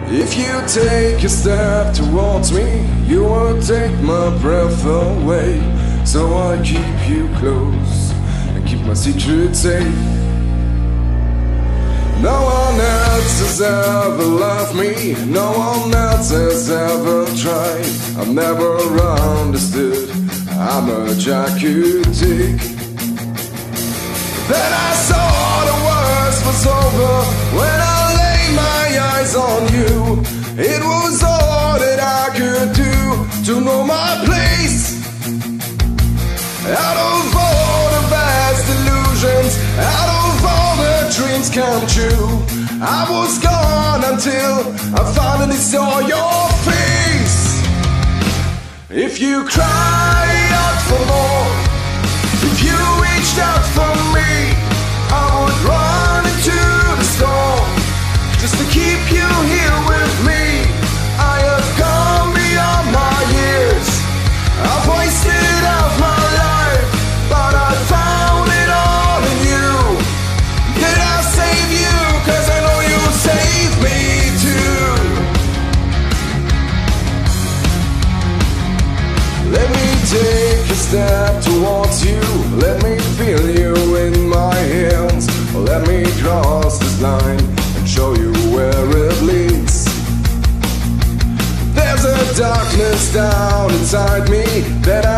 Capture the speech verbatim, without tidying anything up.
If you take a step towards me, you will take my breath away. So I keep you close and keep my secret safe. No one else has ever loved me, no one else has ever tried. I've never understood how much I could take. Then I saw the worst was over when I laid my eyes on you. It was all that I could do to know my place. Out of all the vast illusions, out of all the dreams come true, I was gone until I finally saw your face. If you cry out for more, if you reached out for me, I would run into the storm just to keep you here with me. I have gone beyond my years, I've wasted out my life, but I found it all in you. Did I save you? Cause I know you saved me too. Let me take a step towards you, let me feel you in my hands. Let me cross this line and show you where it leads. There's a darkness down inside me that